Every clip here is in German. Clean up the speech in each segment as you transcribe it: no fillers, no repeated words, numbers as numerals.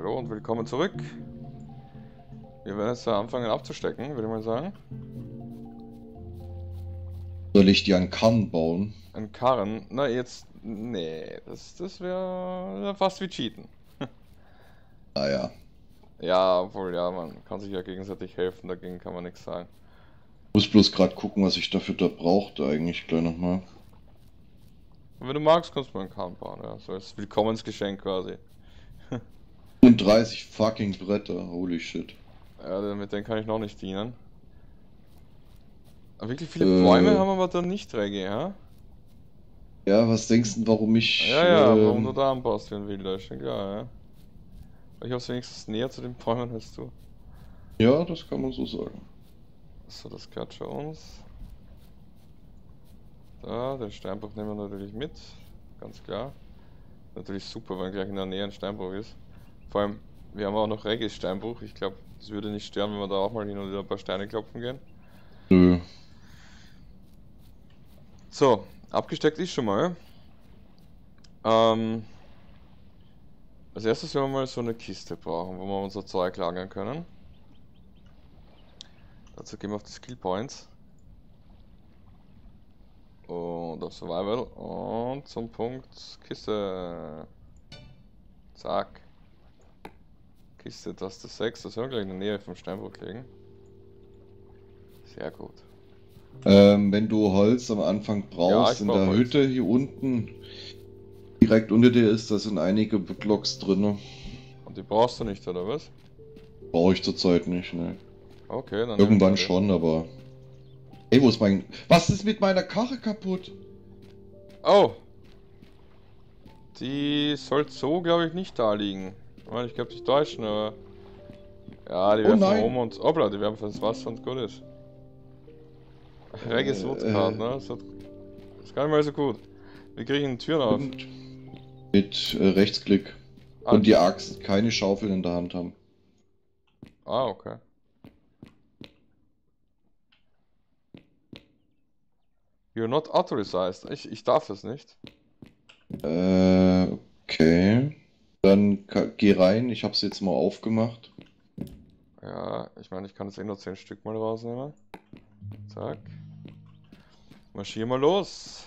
Hallo und willkommen zurück. Wir werden jetzt anfangen abzustecken, würde ich mal sagen. Soll ich dir einen Karren bauen? Ein Karren, na jetzt, nee, das wäre fast wie Cheaten. Naja. Ja, obwohl, ja, man kann sich ja gegenseitig helfen, dagegen kann man nichts sagen. Muss bloß gerade gucken, was ich dafür da brauchte eigentlich gleich nochmal. Und wenn du magst, kannst du mal einen Karren bauen, ja, so als Willkommensgeschenk quasi. 35 fucking Bretter, holy shit. Ja, mit denen kann ich noch nicht dienen. Aber wirklich viele Bäume haben wir da nicht, Reggie, ja? Ja, was denkst du, warum ich... Ja, warum du da anbaust wie ein Wilder, ist schon klar, ja. Ich hab's wenigstens näher zu den Bäumen als du. Ja, das kann man so sagen. So, das gehört schon uns. Da, den Steinbruch nehmen wir natürlich mit. Ganz klar. Natürlich super, wenn gleich in der Nähe ein Steinbruch ist. Vor allem, wir haben auch noch Regis Steinbruch. Ich glaube, das würde nicht stören, wenn wir da auch mal hin und wieder ein paar Steine klopfen gehen. Nö. So, abgesteckt ist schon mal. Als erstes werden wir mal so eine Kiste brauchen, wo wir unser Zeug lagern können. Dazu gehen wir auf die Skill Points. Und auf Survival. Und zum Punkt Kiste. Zack. Kiste, Taste 6. Das werden wir gleich in der Nähe vom Steinbruch legen. Sehr gut. Wenn du Holz am Anfang brauchst, Ja, in der Holz. Hütte hier unten, direkt unter dir ist, da sind einige Blocks drin. Und die brauchst du nicht, oder was? Brauche ich zurzeit nicht, ne. Okay, dann. Irgendwann schon, aber... Ey, wo ist mein... Was ist mit meiner Karre kaputt? Oh! Die sollte so, glaube ich, nicht da liegen. Ich glaube, dich täuschen, aber. Ja, die Oh werfen nein. um und. Hoppla, die werfen ins Wasser und gut ist. Regis Woodcard, ne? Das ist gar nicht mal so gut. Wir kriegen Türen auf. Und mit Rechtsklick. Ah, Und die Axt, keine Schaufel in der Hand haben. Ah, okay. You're not authorized. Ich darf das nicht. Okay. Dann geh rein, ich hab's jetzt mal aufgemacht. Ja, ich meine, ich kann jetzt eh nur 10 Stück mal rausnehmen. Zack. Marschier mal los.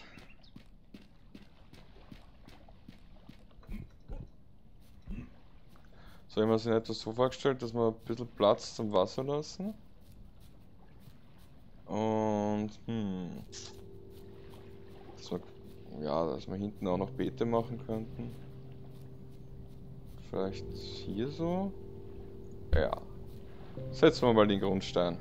So, ich habe mir das in etwa so vorgestellt, dass wir ein bisschen Platz zum Wasser lassen. Und, dass wir hinten auch noch Beete machen könnten. Vielleicht hier so. Ja. Setzen wir mal den Grundstein.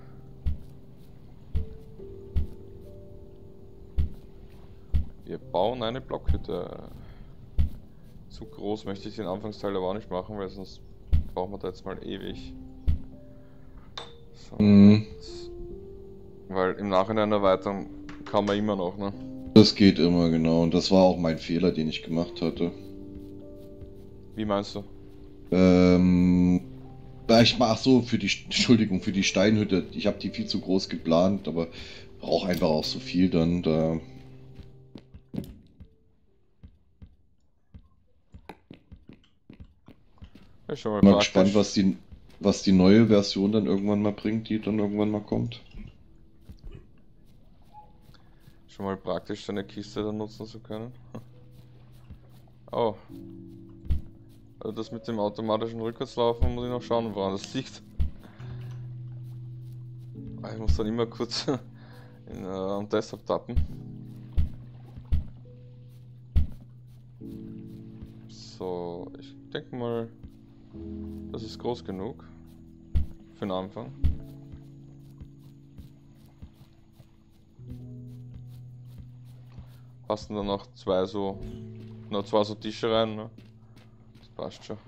Wir bauen eine Blockhütte. Zu groß möchte ich den Anfangsteil aber auch nicht machen, weil sonst brauchen wir da jetzt mal ewig. So. Weil im Nachhinein erweitern kann man immer noch, ne? Das geht immer, genau. Und das war auch mein Fehler, den ich gemacht hatte. Wie meinst du? Ich mach so für die, Entschuldigung, für die Steinhütte. Ich habe die viel zu groß geplant, aber brauche einfach auch so viel dann da. Ja, schon mal Mal praktisch. gespannt, was die neue Version dann irgendwann mal bringt, die dann irgendwann mal kommt. Schon mal praktisch, seine Kiste dann nutzen zu können. Oh. Also das mit dem automatischen Rückwärtslaufen muss ich noch schauen, woran das liegt. Ich muss dann immer kurz am Desktop tappen. So, ich denke mal, das ist groß genug für den Anfang. Passen dann noch zwei so Tische rein, ne? Das passt schon.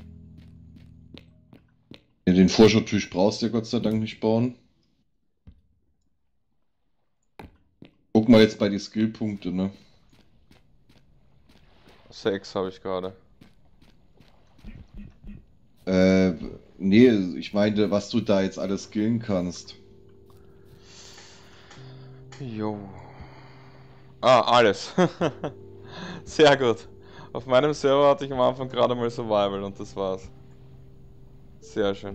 Ja, den Vorschau-Tisch brauchst du ja Gott sei Dank nicht bauen. Guck mal jetzt bei die Skillpunkte, ne? 6 habe ich gerade. Nee, ich meine, was du da jetzt alles skillen kannst. Jo. Ah, alles. Sehr gut. Auf meinem Server hatte ich am Anfang gerade mal Survival und das war's. Sehr schön.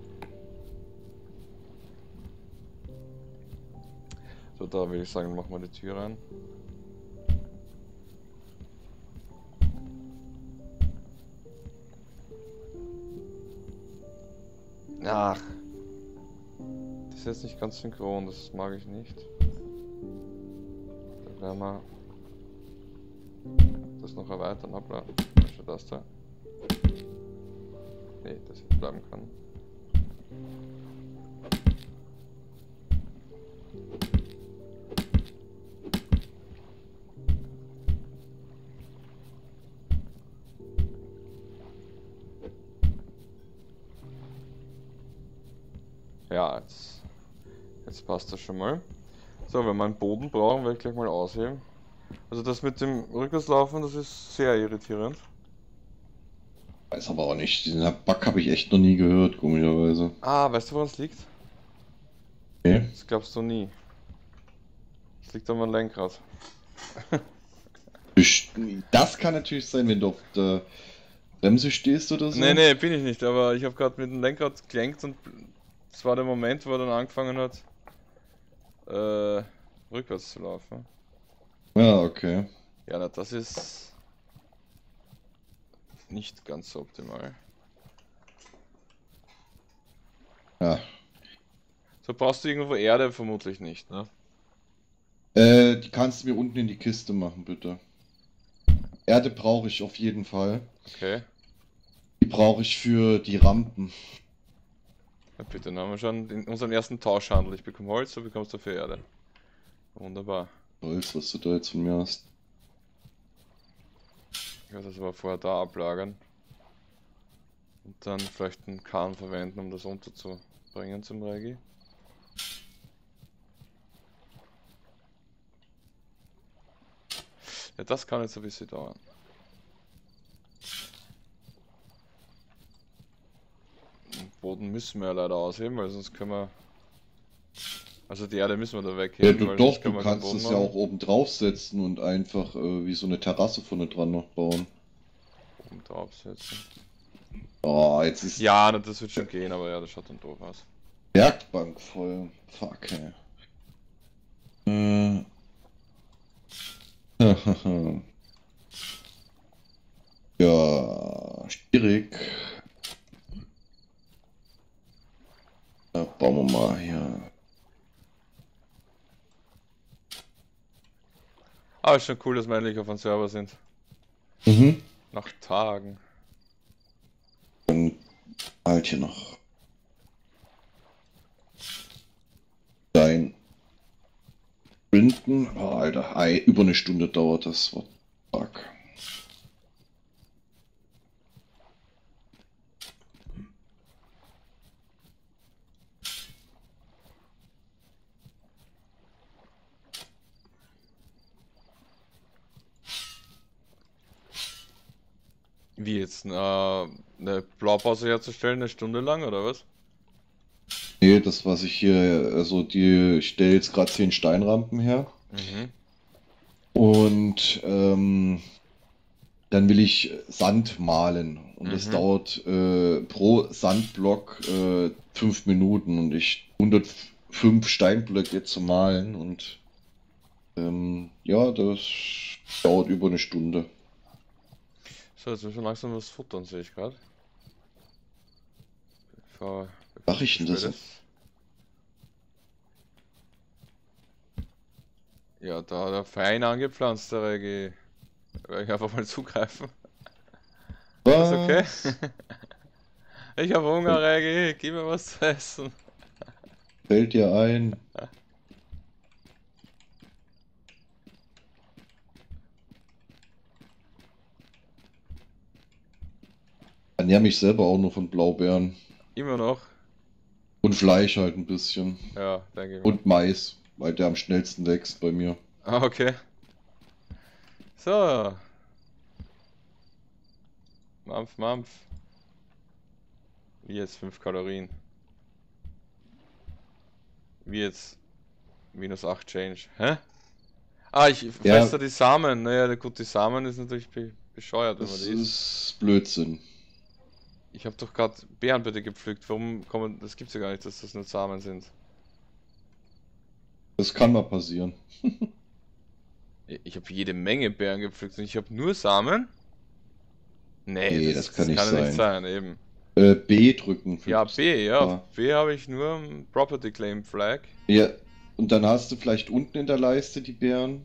So, da würde ich sagen, machen wir die Tür rein. Ach. Das ist jetzt nicht ganz synchron, das mag ich nicht. Da werden wir das noch erweitern. Hoppla. Schon das da. Nee, das jetzt bleiben kann. Ja, jetzt passt das schon mal. So, wenn wir einen Boden brauchen, werde ich gleich mal ausheben. Also das mit dem Rückwärtslaufen, das ist sehr irritierend. Weiß aber auch nicht. Diesen Bug habe ich echt noch nie gehört, komischerweise. Ah, weißt du, woran es liegt? Okay. Das glaubst du nie. Es liegt an meinem Lenkrad. Das kann natürlich sein, wenn du auf der Bremse stehst oder so. Nee, bin ich nicht, aber ich habe gerade mit dem Lenkrad gelenkt und das war der Moment, wo er dann angefangen hat, rückwärts zu laufen. Ja, okay. Ja, na, das ist nicht ganz so optimal. Ja. So brauchst du irgendwo Erde vermutlich nicht, ne? Die kannst du mir unten in die Kiste machen, bitte. Erde brauche ich auf jeden Fall. Okay. Die brauche ich für die Rampen. Ja, bitte, dann haben wir schon unseren ersten Tauschhandel. Ich bekomme Holz, du bekommst dafür Erde. Wunderbar. Holz, was du da jetzt von mir hast. Ich werde das aber vorher da ablagern. Und dann vielleicht einen Kahn verwenden, um das unterzubringen zum Regi. Ja, das kann jetzt ein bisschen dauern. Den Boden müssen wir ja leider ausheben, weil sonst können wir... Also die Erde müssen wir da Ja, wegheben, du, weil doch, sonst du können wir keinen kannst Boden es ja machen. auch oben draufsetzen und einfach wie so eine Terrasse vorne dran noch bauen. Oben draufsetzen. Oh, jetzt ist Ja, na, das wird schon gehen, aber ja, das schaut dann doof aus. Werkbank voll. Fuck, ey. Ja, schwierig. Ja, bauen wir mal hier. Aber ist schon cool, dass wir endlich auf einem Server sind. Mhm. Nach Tagen. Dann halt hier noch. Dein Sprinten. Oh, Alter, über eine Stunde dauert das. What the fuck. Wie jetzt? Eine Blaupause herzustellen, eine Stunde lang, oder was? Nee, das was ich hier, also ich stelle jetzt gerade 10 Steinrampen her. Mhm. Und dann will ich Sand malen. Und das Mhm. dauert pro Sandblock 5 Minuten. Und ich 105 Steinblöcke zu malen. Und ja, das dauert über eine Stunde. So, jetzt müssen wir langsam was futtern, sehe ich gerade. Mach ich denn das? Ja, da hat er fein angepflanzt, der Regi. Da werde ich einfach mal zugreifen. Ist okay? Was? Ich habe Hunger, Regi. Gib mir was zu essen. Fällt dir ein? Ich ernähre mich selber auch nur von Blaubeeren. Immer noch? Und Fleisch halt ein bisschen. Ja, denke ich mal. Und Mais, weil der am schnellsten wächst bei mir. Ah, okay. So. Mampf, Mampf. Wie jetzt 5 Kalorien? Wie jetzt minus 8 Change? Hä? Ah, ich Ja. fresse da die Samen. Naja, gut, die Samen ist natürlich bescheuert, wenn man Das die isst. ist Blödsinn. Ich habe doch gerade Beeren bitte gepflückt. Warum kommen. Das gibt's ja gar nicht, dass das nur Samen sind. Das kann mal passieren. Ich habe jede Menge Beeren gepflückt und ich habe nur Samen? Nee, Nee, das kann das nicht kann ja nicht sein. sein, eben. B drücken für Ja, B, ja. Auf Ah. B habe ich nur Property Claim Flag. Ja, und dann hast du vielleicht unten in der Leiste die Beeren.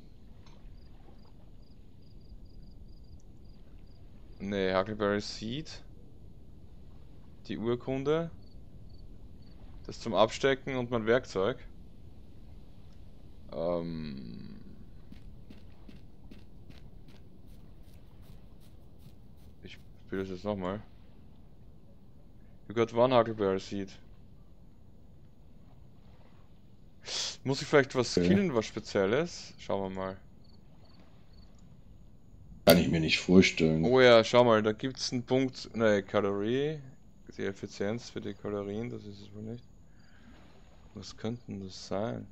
Nee, Huckleberry Seed. Die Urkunde. Das zum Abstecken und mein Werkzeug. Ich spiele das jetzt nochmal. You got one Huckleberry Seed. Muss ich vielleicht was Okay. skillen, was Spezielles? Schauen wir mal. Kann ich mir nicht vorstellen. Oh ja, schau mal, da gibt es einen Punkt, ne, Kalorie. Die Effizienz für die Kalorien, das ist es wohl nicht. Was könnten das sein?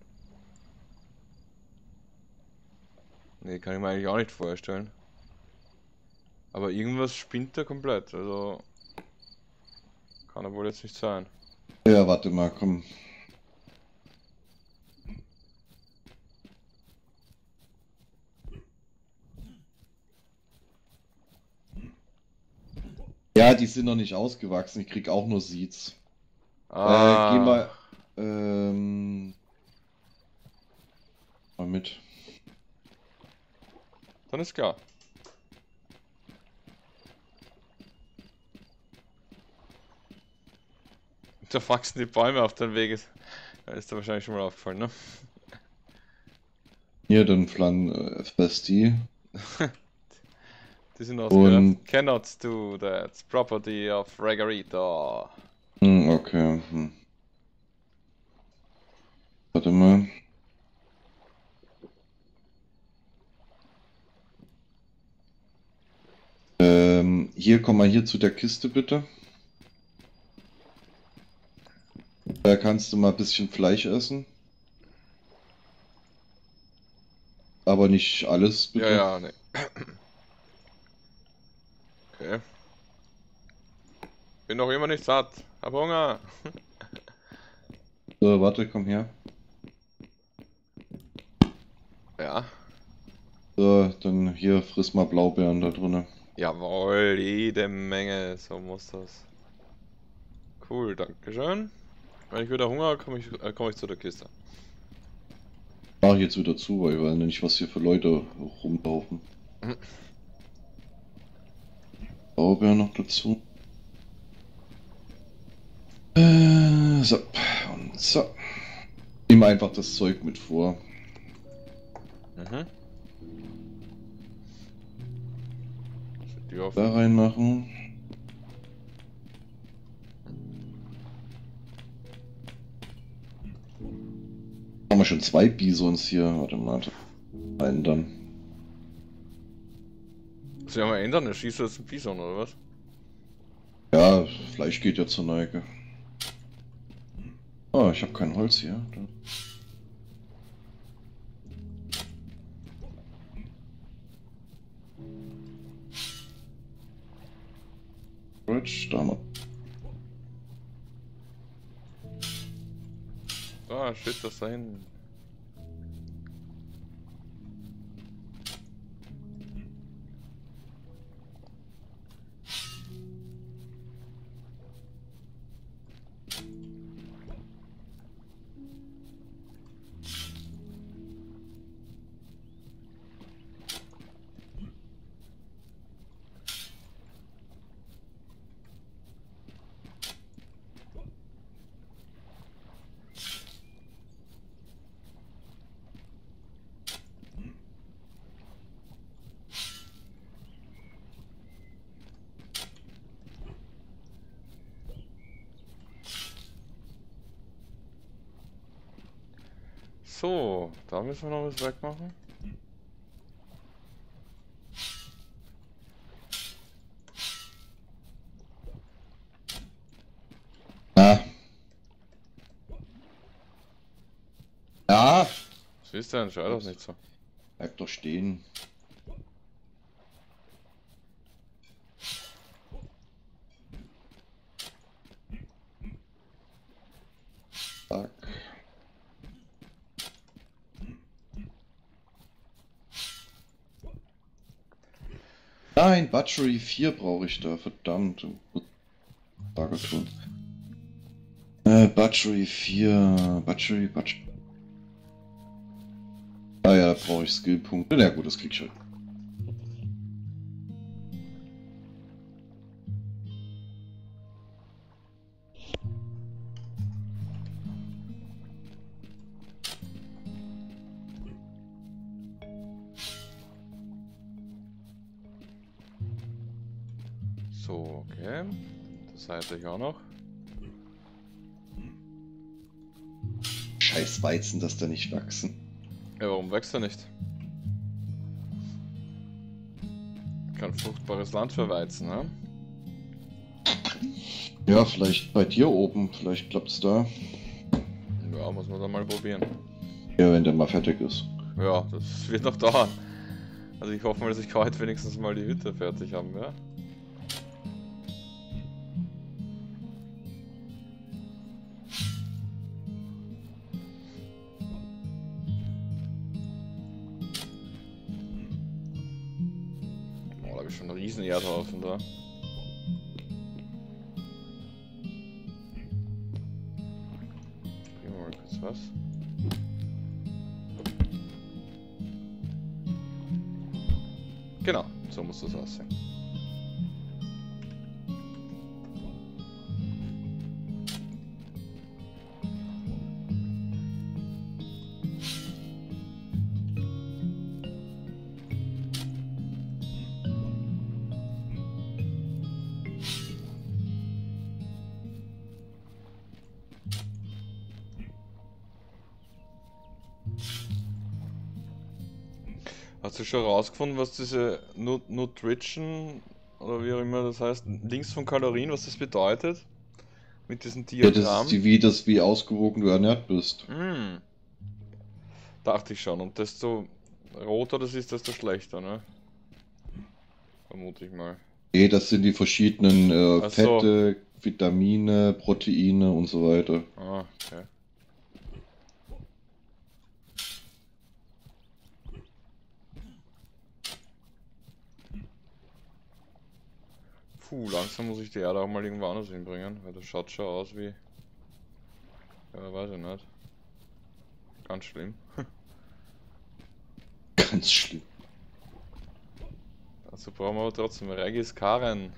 Ne, kann ich mir eigentlich auch nicht vorstellen. Aber irgendwas spinnt da komplett, also kann er wohl jetzt nicht sein. Ja, warte mal, komm. Ja, die sind noch nicht ausgewachsen. Ich krieg auch nur Seeds. Geh mal, mal mit. Dann ist klar. Da wachsen die Bäume auf den Weg. Ist da wahrscheinlich schon mal aufgefallen, ne? Hier, dann fress die. Die sind ausgehört. Und, Cannot do that. Property of Regarita. okay. Warte mal. Hier, komm mal hier zu der Kiste, bitte. Da kannst du mal ein bisschen Fleisch essen. Aber nicht alles, bitte. Ja, ne. Okay. Bin noch immer nicht satt. Hab Hunger. So, warte, komm her. Ja. So, dann hier friss mal Blaubeeren da drinnen. Jawohl, jede Menge. So muss das. Cool, dankeschön. Wenn ich wieder Hunger habe, komm ich zu der Kiste. Mach ich jetzt wieder zu, weil ich weiß nicht, was hier für Leute rumlaufen. Blaubeeren noch dazu. So, und so. Nimm einfach das Zeug mit vor. Die auf. Da reinmachen. Haben wir schon 2 Bisons hier. Warte mal. Einen dann. Soll ich mal ändern? Er schießt jetzt ein Bison oder was? Ja, Fleisch geht ja zur Neige. Oh, ich habe kein Holz hier. Gut, da haben wir. Ah, steht das da hinten. So, da müssen wir noch was wegmachen. Ah. Ah! Was ist denn? Schau das nicht so. Bleib doch stehen. Nein, Butchery 4 brauche ich da, verdammt. Lager tun. Butchery 4, Butchery. Ah ja, da brauche ich Skillpunkte. Na gut, das krieg ich schon. So, okay. Das Seite ich auch noch. Scheiß Weizen, dass da nicht wachsen. Ja, warum wächst er nicht? Kein fruchtbares Land für Weizen, ne? Ja, vielleicht bei dir oben, vielleicht klappt's da. Ja, muss man dann mal probieren. Ja, wenn der mal fertig ist. Ja, das wird noch dauern. Also ich hoffe mal, dass ich heute wenigstens mal die Hütte fertig haben werde. Oh, da habe ich schon einen riesen Erdhaufen da. Bringen wir mal kurz was. Genau, so muss das aussehen. Hast du schon herausgefunden, was diese Nutrition oder wie auch immer das heißt, links von Kalorien, was das bedeutet? Mit diesem Ja, das ist Diagramm? wie ausgewogen du ernährt bist. Hm, dachte ich schon. Und desto roter das ist, desto schlechter, ne? Vermute ich mal. Nee, das sind die verschiedenen Ach so. Fette, Vitamine, Proteine und so weiter. Ah, okay. Puh, langsam muss ich die Erde auch mal irgendwo anders hinbringen, weil das schaut schon aus wie... Ja, weiß ich nicht. Ganz schlimm. Ganz schlimm. Also brauchen wir aber trotzdem Regis Karen.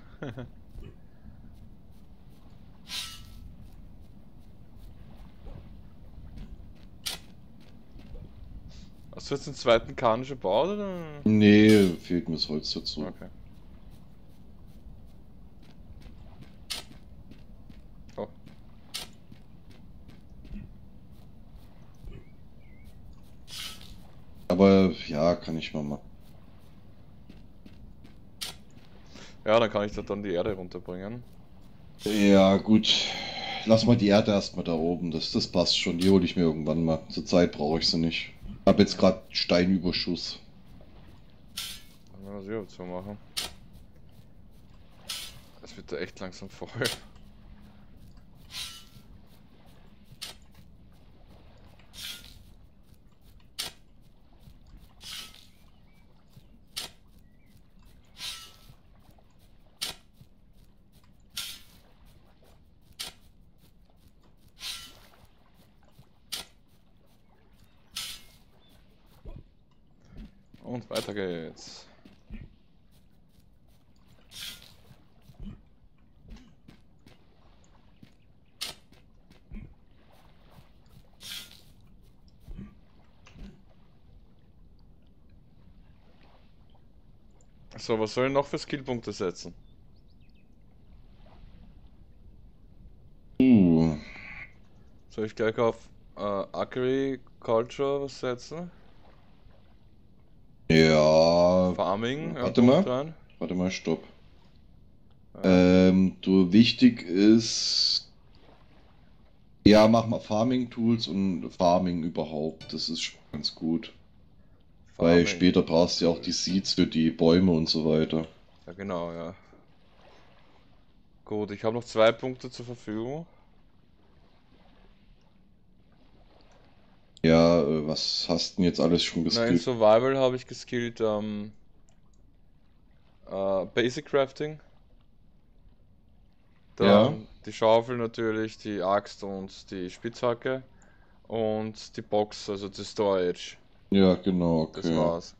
Hast du jetzt einen zweiten Kahn schon gebaut, oder? Nee, fehlt mir das Holz dazu. Okay. Oh. Aber ja, kann ich mal machen. Ja, dann kann ich da dann die Erde runterbringen. Ja, gut. Lass mal die Erde erstmal da oben. Das passt schon. Die hole ich mir irgendwann mal. Zurzeit brauche ich sie nicht. Hab jetzt gerade Steinüberschuss. Dann werden wir das so machen. Es wird da echt langsam voll. Und weiter geht's. So, was soll ich noch für Skillpunkte setzen? Soll ich gleich auf Agriculture was setzen? Ja. Farming, Warte Punkt mal. rein. Warte mal, stopp. Ja. Wichtig ist. Ja, mach mal Farming Tools und Farming überhaupt. Das ist schon ganz gut. Weil Farming. später brauchst du ja auch die Seeds für die Bäume und so weiter. Ja, genau, ja. Gut, ich habe noch 2 Punkte zur Verfügung. Ja, was hast du denn jetzt alles schon Na, in geskillt? Survival habe ich geskillt, Basic Crafting. Ja. Dann die Schaufel natürlich, die Axt und die Spitzhacke. Und die Box, also die Storage. Ja, genau, Das okay. war's.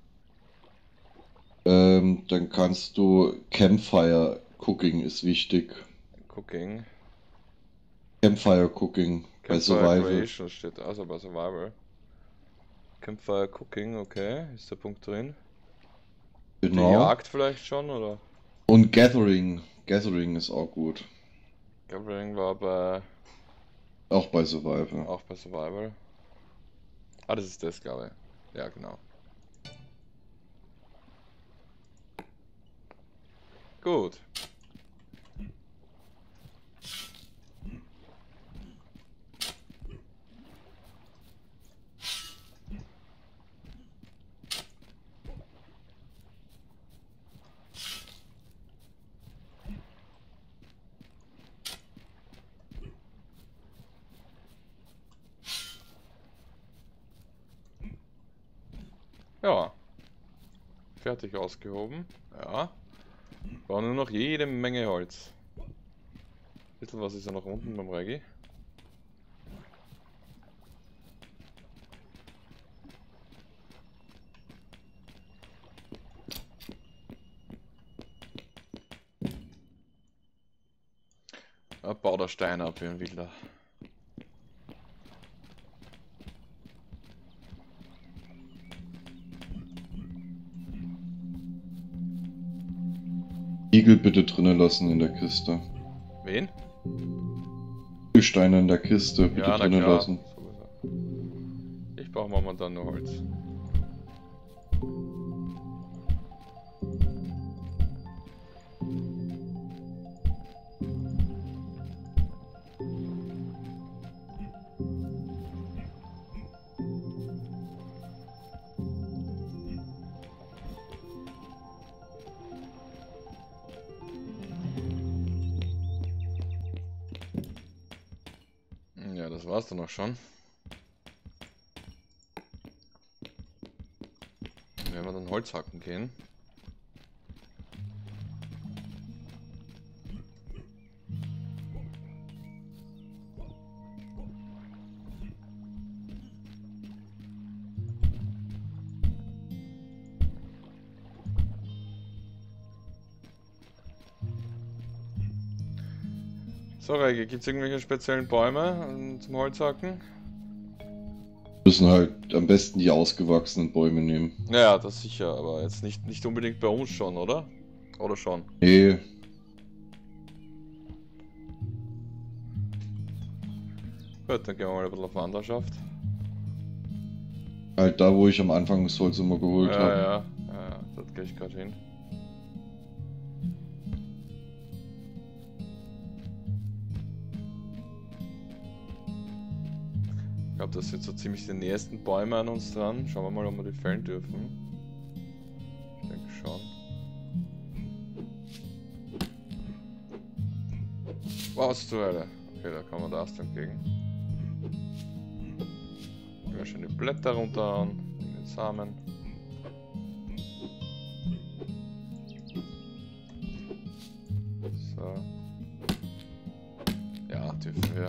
Dann kannst du Campfire Cooking ist wichtig. Cooking. Campfire Cooking bei Campfire Survival. Creation steht also bei Survival. Campfire Cooking, okay, ist der Punkt drin. Die Genau. Jagd vielleicht schon, oder? Und Gathering. Gathering ist auch gut. Gathering war bei, Auch bei Survival. auch bei Survival. Ah, das ist das, glaube ich. Ja, genau. Gut. Ja, fertig ausgehoben. Ja. Brauchen nur noch jede Menge Holz. Bisschen was ist ja noch unten beim Reggi. Bau der Stein ab wie ein Wilder. Igel bitte drinnen lassen in der Kiste. Wen? Steine in der Kiste bitte Ja, na drinnen klar. lassen. Sowieso. Ich brauche momentan nur Holz. Ja, das war's dann auch schon. Wenn wir dann Holz hacken gehen. So, Reike, gibt es irgendwelche speziellen Bäume zum Holzhacken? Müssen halt am besten die ausgewachsenen Bäume nehmen. Ja, das sicher, aber jetzt nicht unbedingt bei uns schon, oder? Oder schon? Nee, Gut, dann gehen wir mal ein bisschen auf Wanderschaft. halt da, wo ich am Anfang das Holz immer geholt Ja, habe. ja, ja, dort gehe ich gerade hin. Ich glaube, das sind so ziemlich die nächsten Bäume an uns dran. Schauen wir mal, ob wir die fällen dürfen. Ich denke schon. Was zur Hölle? Okay, da kann man da Ast entgegen. Ja, schön die Blätter runterhauen, den Samen. So. Ja, dürfen wir.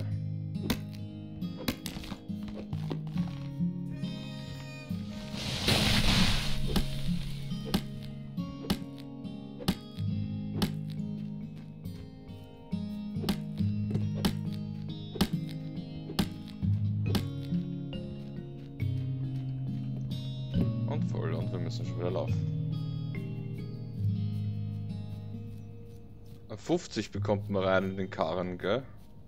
Und voll, und wir müssen schon wieder laufen. 50 bekommt man rein in den Karren, gell?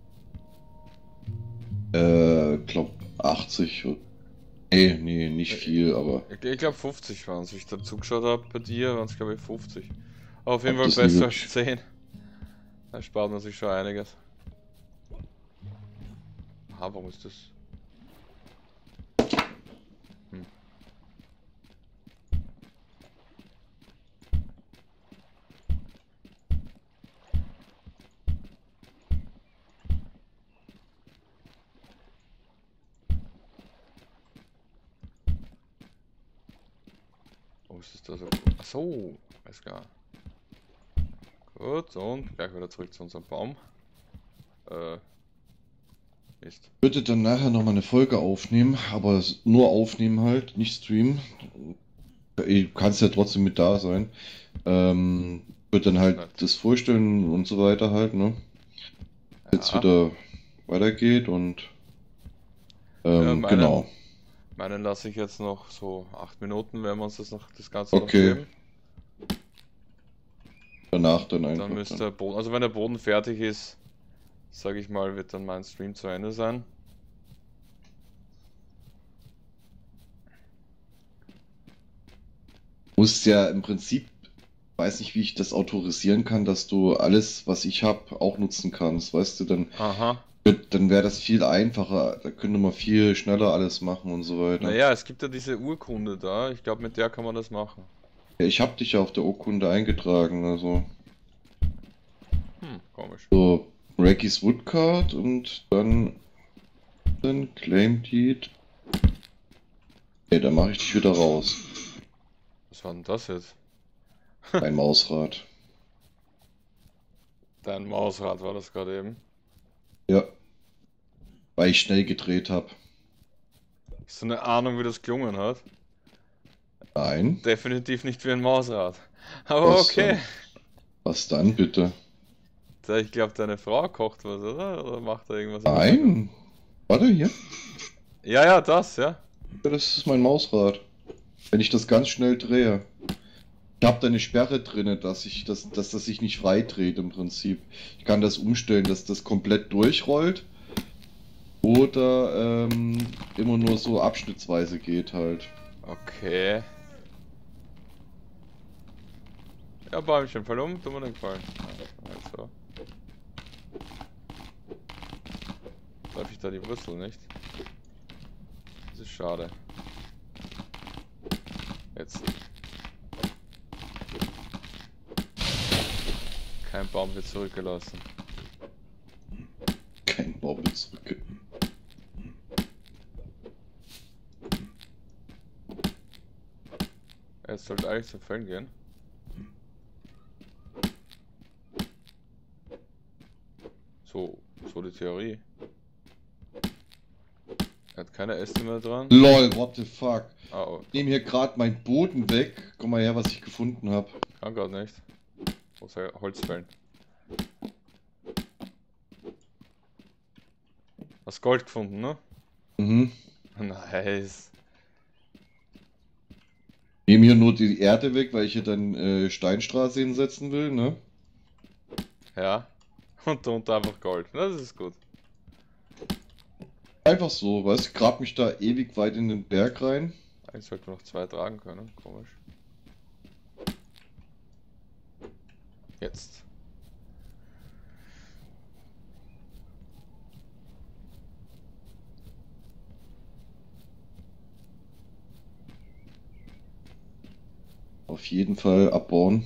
Glaub 80. Nee, nicht viel, aber Ich glaube 50 waren es. Wie ich da zugeschaut habe bei dir, waren es glaube ich 50. Aber auf jeden Hab Fall das nie besser als wirklich- 10. Da spart man sich schon einiges. Aha, warum ist das? Hm. Oh, ist das da so? Achso, alles klar. Gut, und gleich wieder zurück zu unserem Baum. Mist. Ich würde dann nachher nochmal eine Folge aufnehmen, aber nur aufnehmen halt, nicht streamen. Du kannst ja trotzdem mit da sein. Wird dann halt Nett. das vorstellen und so weiter halt, ne? Jetzt Ja, wieder weitergeht und ja genau. meinen lasse ich jetzt noch so 8 Minuten, werden wir uns das Ganze noch Okay, geben. danach dann Dann einfach müsste dann. der Boden, also wenn der Boden fertig ist, sage ich mal, wird dann mein Stream zu Ende sein. Musst ja im Prinzip, weiß nicht, wie ich das autorisieren kann, dass du alles, was ich habe, auch nutzen kannst. Weißt du, Aha. dann wäre das viel einfacher. Da könnte man viel schneller alles machen und so weiter. Naja, es gibt ja diese Urkunde da. Ich glaube, mit der kann man das machen. Ja, ich habe dich ja auf der Urkunde eingetragen, also Komisch. so Raggy's Woodcard und dann Claim Deed. Okay, dann mache ich dich wieder raus. Was war denn das jetzt? Ein Mausrad. Dein Mausrad war das gerade eben. Ja, weil ich schnell gedreht habe. Hast du eine Ahnung, wie das gelungen hat? Nein. Definitiv nicht wie ein Mausrad. Aber Was okay. dann? Was dann bitte? Ich glaube, deine Frau kocht was, oder? Oder macht da irgendwas? Nein. Warte hier. Ja, ja, das, ja. Ja, das ist mein Mausrad. Wenn ich das ganz schnell drehe. Ich habe da eine Sperre drin, dass das sich nicht frei dreht im Prinzip. Ich kann das umstellen, dass das komplett durchrollt. Oder immer nur so abschnittsweise geht halt. Okay. Ja, Bäumchen, fall um, tu mir den Gefallen. Also. Darf ich da die Wurzel nicht? Das ist schade. Jetzt. Kein Baum wird zurückgelassen. Kein Baum wird zurück. Jetzt sollte eigentlich zum Fällen gehen. So die Theorie. Er hat keine Äste mehr dran. LOL, what the fuck. Ah, oh, Ich nehme hier gerade meinen Boden weg. Guck mal her, was ich gefunden habe. kann gerade nicht. Muss er Holz fällen. Hast Gold gefunden, ne? Mhm. Nice. Nehme hier nur die Erde weg, weil ich hier dann Steinstraße hinsetzen will, ne? Ja. Und drunter einfach Gold. Das ist gut. Einfach so, weißt du, grab mich da ewig weit in den Berg rein. Eigentlich sollte man noch 2 tragen können. Komisch. Jetzt. Auf jeden Fall abbauen.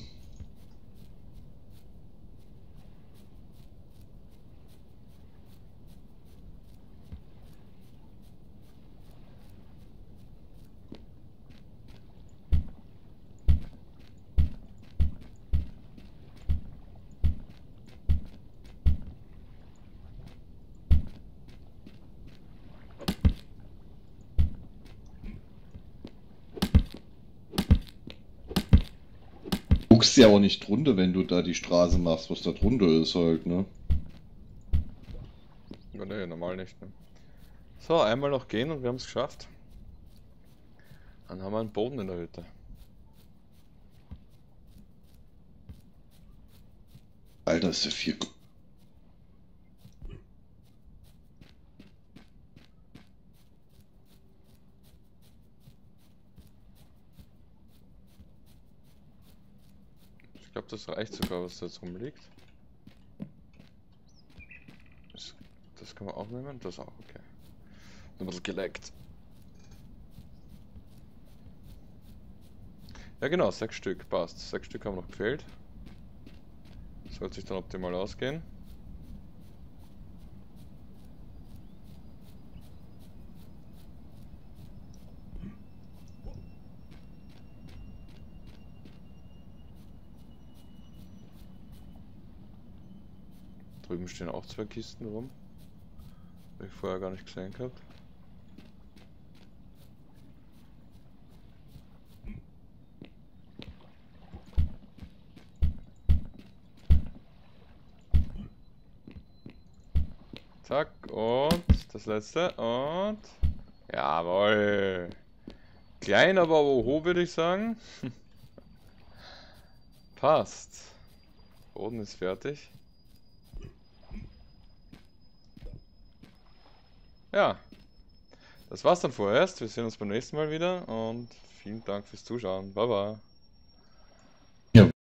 Guckst ja auch nicht drunter, wenn du da die Straße machst, was da drunter ist halt, ne? Ja, nee, normal nicht. Ne? So, einmal noch gehen und wir haben es geschafft. Dann haben wir einen Boden in der Hütte. Alter, ist ja viel. Ich glaube, das reicht sogar, was da jetzt rumliegt. Das kann man auch nehmen, das auch, okay. Ein bisschen geleckt. Ja genau, 6 Stück, passt. 6 Stück haben noch gefehlt. Sollte sich dann optimal ausgehen. drüben stehen auch 2 Kisten rum. Habe ich vorher gar nicht gesehen gehabt. Zack, und das letzte, und... Jawohl! Klein, aber hoch, würde ich sagen. Passt. Boden ist fertig. Ja, das war's dann vorerst. Wir sehen uns beim nächsten Mal wieder und vielen Dank fürs Zuschauen. Baba. Ja.